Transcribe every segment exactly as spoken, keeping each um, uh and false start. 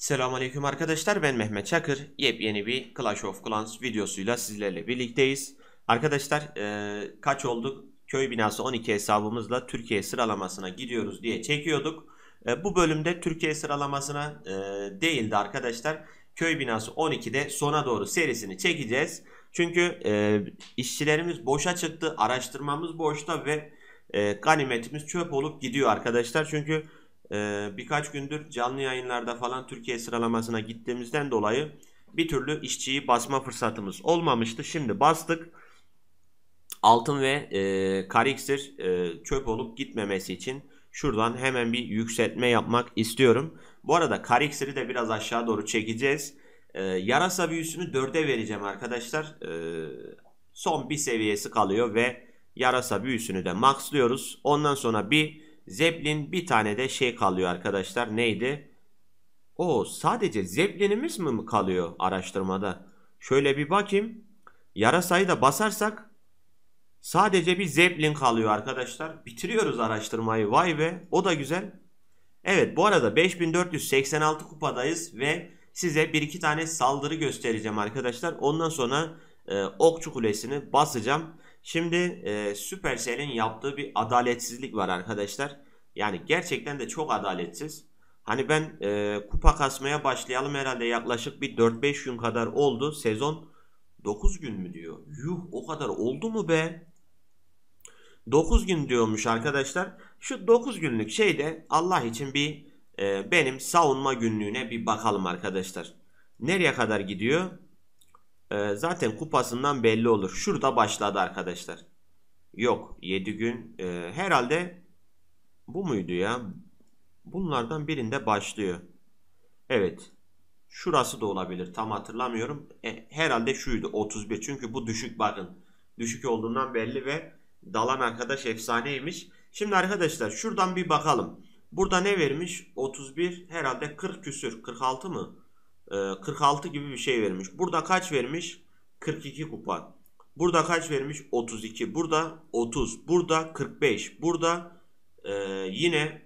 Selamünaleyküm arkadaşlar, ben Mehmet Çakır. Yepyeni bir Clash of Clans videosuyla sizlerle birlikteyiz. Arkadaşlar e, kaç olduk? Köy binası on iki hesabımızla Türkiye sıralamasına gidiyoruz diye çekiyorduk. E, bu bölümde Türkiye sıralamasına e, değildi arkadaşlar. Köy binası on ikide sona doğru serisini çekeceğiz. Çünkü e, işçilerimiz boşa çıktı, araştırmamız boşta ve e, ganimetimiz çöp olup gidiyor arkadaşlar. Çünkü Ee, birkaç gündür canlı yayınlarda falan Türkiye sıralamasına gittiğimizden dolayı bir türlü işçiyi basma fırsatımız olmamıştı. Şimdi bastık. Altın ve e, kara iksir e, çöp olup gitmemesi için şuradan hemen bir yükseltme yapmak istiyorum. Bu arada kara iksiri de biraz aşağı doğru çekeceğiz. E, yarasa büyüsünü dörde vereceğim arkadaşlar. E, son bir seviyesi kalıyor ve yarasa büyüsünü de maxlıyoruz. Ondan sonra bir Zeppelin, bir tane de şey kalıyor arkadaşlar. Neydi? O sadece Zeppelin'imiz mi kalıyor araştırmada? Şöyle bir bakayım. Yarasayı da basarsak sadece bir Zeppelin kalıyor arkadaşlar. Bitiriyoruz araştırmayı. Vay be, o da güzel. Evet, bu arada beş bin dört yüz seksen altı kupadayız ve size bir iki tane saldırı göstereceğim arkadaşlar. Ondan sonra e, Okçu Kulesi'ni basacağım. Şimdi e, Supercell'in yaptığı bir adaletsizlik var arkadaşlar. Yani gerçekten de çok adaletsiz. Hani ben e, kupa kasmaya başlayalım herhalde yaklaşık bir dört beş gün kadar oldu. Sezon dokuz gün mü diyor? Yuh, o kadar oldu mu be? dokuz gün diyormuş arkadaşlar. Şu dokuz günlük şeyde Allah için bir e, benim savunma günlüğüne bir bakalım arkadaşlar. Nereye kadar gidiyor? E, zaten kupasından belli olur. Şurada başladı arkadaşlar. Yok, yedi gün. E, herhalde bu muydu ya? Bunlardan birinde başlıyor. Evet. Şurası da olabilir. Tam hatırlamıyorum. E, herhalde şuydu, otuz bir. Çünkü bu düşük, bakın. Düşük olduğundan belli ve dalan arkadaş efsaneymiş. Şimdi arkadaşlar şuradan bir bakalım. Burada ne vermiş? otuz bir, herhalde kırk küsür. kırk altı mı? Ee, kırk altı gibi bir şey vermiş. Burada kaç vermiş? kırk iki kupa. Burada kaç vermiş? otuz iki. Burada otuz. Burada kırk beş. Burada e, yine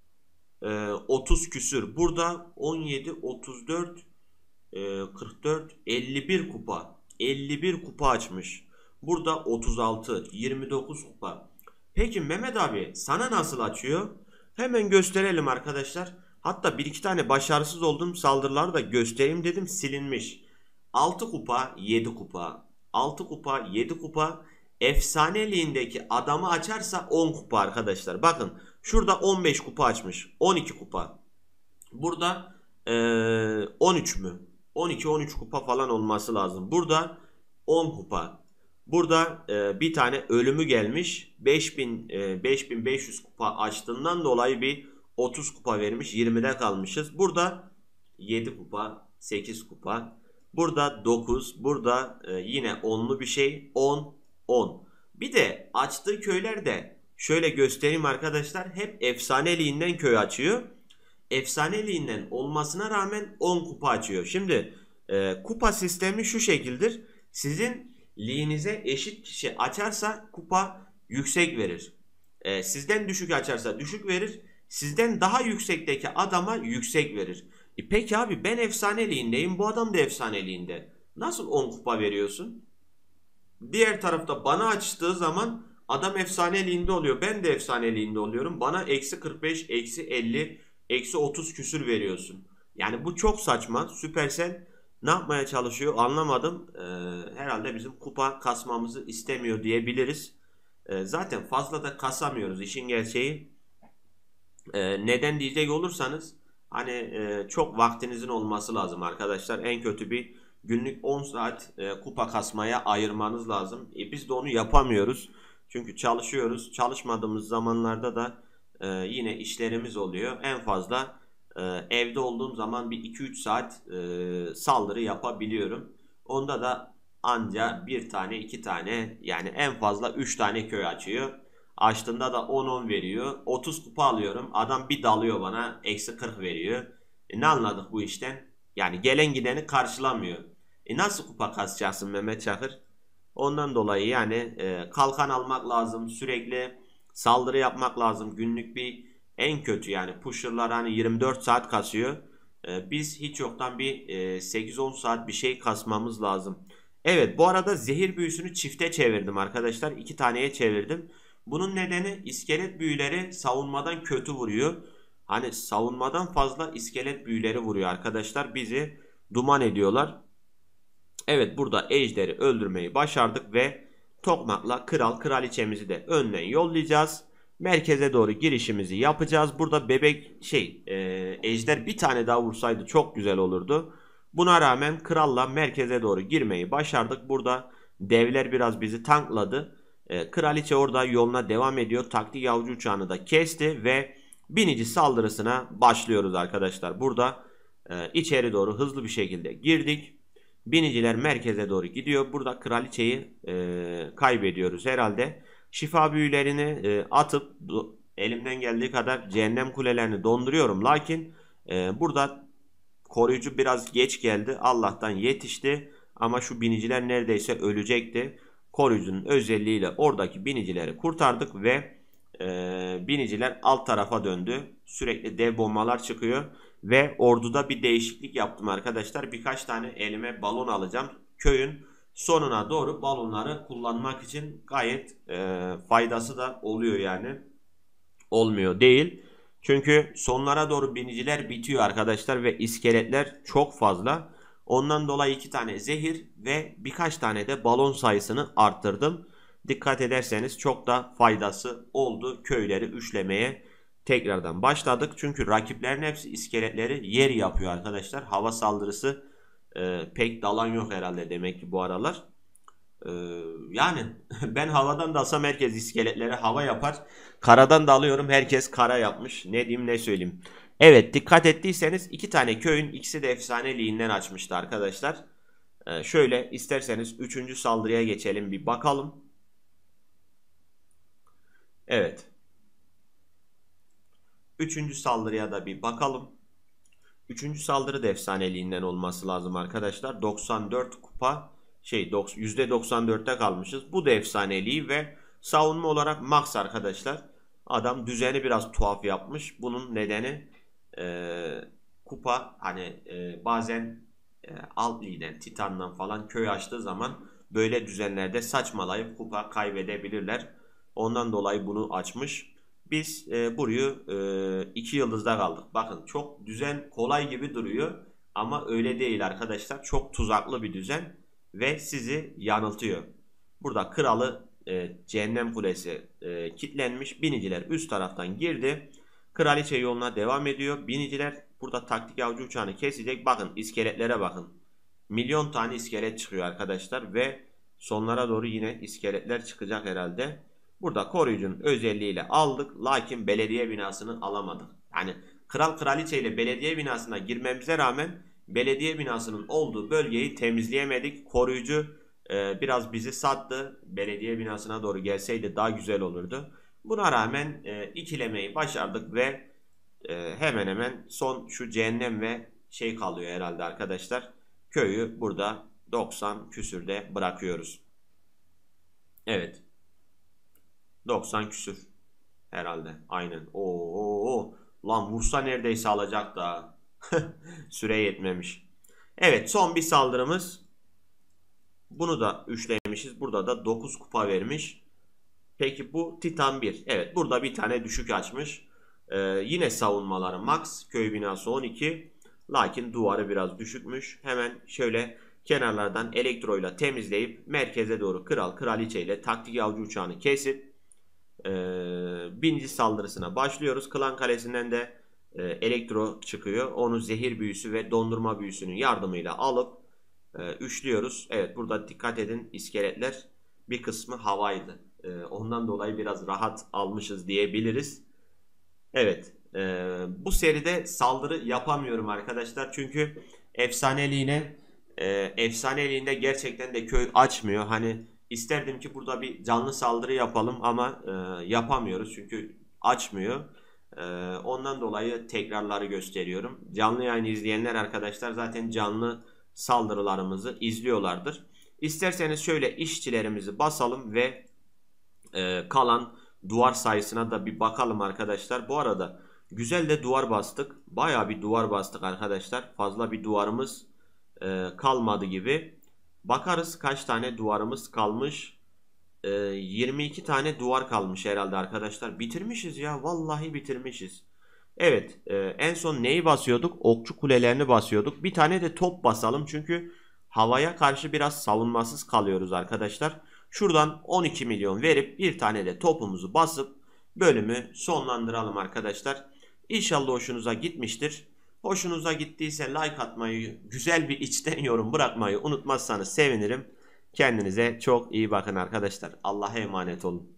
e, otuz küsür. Burada on yedi, otuz dört, e, kırk dört, elli bir kupa. elli bir kupa açmış. Burada otuz altı, yirmi dokuz kupa. Peki Mehmet abi sana nasıl açıyor? Hemen gösterelim arkadaşlar. Hatta bir iki tane başarısız olduğum saldırıları da göstereyim dedim, silinmiş. altı kupa, yedi kupa. altı kupa, yedi kupa. Efsaneliğindeki adamı açarsa on kupa arkadaşlar. Bakın şurada on beş kupa açmış. on iki kupa. Burada ee, on üç mü? on iki on üç kupa falan olması lazım. Burada on kupa. Burada e, bir tane ölümü gelmiş. beş bin, e, beş bin beş yüz kupa açtığından dolayı bir otuz kupa vermiş. yirmide kalmışız. Burada yedi kupa, sekiz kupa. Burada dokuz. Burada e, yine onlu bir şey. on, on. Bir de açtığı köylerde şöyle göstereyim arkadaşlar. Hep efsaneliğinden köy açıyor. Efsaneliğinden olmasına rağmen on kupa açıyor. Şimdi e, kupa sistemi şu şekildir. Sizin liğinize eşit kişi açarsa kupa yüksek verir. E, sizden düşük açarsa düşük verir. Sizden daha yüksekteki adama yüksek verir. E, peki abi ben efsaneliğindeyim, bu adam da efsaneliğinde. Nasıl on kupa veriyorsun? Diğer tarafta bana açtığı zaman adam efsaneliğinde oluyor. Ben de efsaneliğinde oluyorum. Bana eksi kırk beş, eksi elli, eksi otuz küsür veriyorsun. Yani bu çok saçma. Supercell ne yapmaya çalışıyor anlamadım. Ee, herhalde bizim kupa kasmamızı istemiyor diyebiliriz. Ee, zaten fazla da kasamıyoruz işin gerçeği. Ee, neden diyecek olursanız hani e, çok vaktinizin olması lazım arkadaşlar. En kötü bir günlük on saat e, kupa kasmaya ayırmanız lazım. E, biz de onu yapamıyoruz. Çünkü çalışıyoruz. Çalışmadığımız zamanlarda da e, yine işlerimiz oluyor. En fazla e, evde olduğum zaman bir iki üç saat e, saldırı yapabiliyorum. Onda da anca bir tane iki tane, yani en fazla üç tane köy açıyor. Açtığında da on on veriyor. otuz kupa alıyorum. Adam bir dalıyor bana. Eksi kırk veriyor. E ne anladık bu işten? Yani gelen gideni karşılamıyor. E nasıl kupa kasacaksın Mehmet Çakır? Ondan dolayı yani e, kalkan almak lazım. Sürekli saldırı yapmak lazım. Günlük bir, en kötü yani pusher'lar hani yirmi dört saat kasıyor. Ee, biz hiç yoktan bir e, sekiz on saat bir şey kasmamız lazım. Evet, bu arada zehir büyüsünü çifte çevirdim arkadaşlar. iki taneye çevirdim. Bunun nedeni iskelet büyüleri savunmadan kötü vuruyor. Hani savunmadan fazla iskelet büyüleri vuruyor arkadaşlar. Bizi duman ediyorlar. Evet, burada ejderi öldürmeyi başardık ve tokmakla kral kraliçemizi de önden yollayacağız. Merkeze doğru girişimizi yapacağız. Burada bebek şey e, ejder bir tane daha vursaydı çok güzel olurdu. Buna rağmen kralla merkeze doğru girmeyi başardık. Burada devler biraz bizi tankladı. E, kraliçe orada yoluna devam ediyor. Taktik yavcı uçağını da kesti ve binici saldırısına başlıyoruz arkadaşlar. Burada e, içeri doğru hızlı bir şekilde girdik. Biniciler merkeze doğru gidiyor. Burada kraliçeyi e, kaybediyoruz herhalde. Şifa büyülerini e, atıp elimden geldiği kadar cehennem kulelerini donduruyorum. Lakin e, burada koruyucu biraz geç geldi. Allah'tan yetişti. Ama şu biniciler neredeyse ölecekti. Koruyucunun özelliğiyle oradaki binicileri kurtardık ve e, biniciler alt tarafa döndü. Sürekli dev bombalar çıkıyor. Ve orduda bir değişiklik yaptım arkadaşlar. Birkaç tane elime balon alacağım. Köyün sonuna doğru balonları kullanmak için gayet e, faydası da oluyor yani. Olmuyor değil. Çünkü sonlara doğru biniciler bitiyor arkadaşlar ve iskeletler çok fazla. Ondan dolayı iki tane zehir ve birkaç tane de balon sayısını arttırdım. Dikkat ederseniz çok da faydası oldu. Köyleri üçlemeye tekrardan başladık. Çünkü rakiplerin hepsi iskeletleri yer yapıyor arkadaşlar. Hava saldırısı e, pek dalan yok herhalde demek ki bu aralar. E, yani ben havadan dalsam herkes iskeletlere hava yapar. Karadan dalıyorum, herkes kara yapmış. Ne diyeyim ne söyleyeyim. Evet, dikkat ettiyseniz iki tane köyün ikisi de efsaneliğinden açmıştı arkadaşlar. E, şöyle isterseniz üçüncü saldırıya geçelim, bir bakalım. Evet. Üçüncü saldırıya da bir bakalım. Üçüncü saldırı da efsaneliğinden olması lazım arkadaşlar. doksan dört kupa şey yüzde doksan dörtte kalmışız. Bu da efsaneliği ve savunma olarak max arkadaşlar. Adam düzeni biraz tuhaf yapmış. Bunun nedeni e, kupa hani e, bazen e, alt ligden Titan'dan falan köy açtığı zaman böyle düzenlerde saçmalayıp kupa kaybedebilirler. Ondan dolayı bunu açmış. Biz e, burayı e, iki yıldızda kaldık. Bakın çok düzen kolay gibi duruyor ama öyle değil arkadaşlar. Çok tuzaklı bir düzen ve sizi yanıltıyor. Burada kralı e, cehennem kulesi e, kilitlenmiş. Biniciler üst taraftan girdi. Kraliçe yoluna devam ediyor. Biniciler burada taktik avcı uçağını kesecek. Bakın iskeletlere bakın. Milyon tane iskelet çıkıyor arkadaşlar ve sonlara doğru yine iskeletler çıkacak herhalde. Burada koruyucunun özelliğiyle aldık. Lakin belediye binasını alamadık. Yani kral kraliçe ile belediye binasına girmemize rağmen belediye binasının olduğu bölgeyi temizleyemedik. Koruyucu e, biraz bizi sattı. Belediye binasına doğru gelseydi daha güzel olurdu. Buna rağmen e, ikilemeyi başardık ve e, hemen hemen son şu cehennem ve şey kalıyor herhalde arkadaşlar. Köyü burada doksan küsürde bırakıyoruz. Evet. doksan küsür herhalde. Aynen. Oo, lan vursa neredeyse alacak da. Süre yetmemiş. Evet, son bir saldırımız. Bunu da üçlemişiz. Burada da dokuz kupa vermiş. Peki bu Titan bir. Evet, burada bir tane düşük açmış. Ee, yine savunmaları max. Köy binası on iki. Lakin duvarı biraz düşükmüş. Hemen şöyle kenarlardan elektroyla temizleyip merkeze doğru kral kraliçe ile taktik avcı uçağını kesip e, birinci saldırısına başlıyoruz. Klan kalesinden de e, elektro çıkıyor. Onu zehir büyüsü ve dondurma büyüsünün yardımıyla alıp e, üçlüyoruz. Evet, burada dikkat edin, iskeletler bir kısmı havaydı. E, ondan dolayı biraz rahat almışız diyebiliriz. Evet. E, bu seride saldırı yapamıyorum arkadaşlar. Çünkü efsaneliğine e, efsaneliğinde gerçekten de köy açmıyor. Hani isterdim ki burada bir canlı saldırı yapalım ama e, yapamıyoruz. Çünkü açmıyor. E, ondan dolayı tekrarları gösteriyorum. Canlı yayın izleyenler arkadaşlar zaten canlı saldırılarımızı izliyorlardır. İsterseniz şöyle işçilerimizi basalım ve e, kalan duvar sayısına da bir bakalım arkadaşlar. Bu arada Güzel de duvar bastık. Baya bir duvar bastık arkadaşlar. Fazla bir duvarımız e, kalmadı gibi. Bakarız kaç tane duvarımız kalmış. E, yirmi iki tane duvar kalmış herhalde arkadaşlar. Bitirmişiz ya. Vallahi bitirmişiz. Evet, e, en son neyi basıyorduk? Okçu kulelerini basıyorduk. Bir tane de top basalım çünkü havaya karşı biraz savunmasız kalıyoruz arkadaşlar. Şuradan on iki milyon verip bir tane de topumuzu basıp bölümü sonlandıralım arkadaşlar. İnşallah hoşunuza gitmiştir. Hoşunuza gittiyse like atmayı, güzel bir içten yorum bırakmayı unutmazsanız sevinirim. Kendinize çok iyi bakın arkadaşlar. Allah'a emanet olun.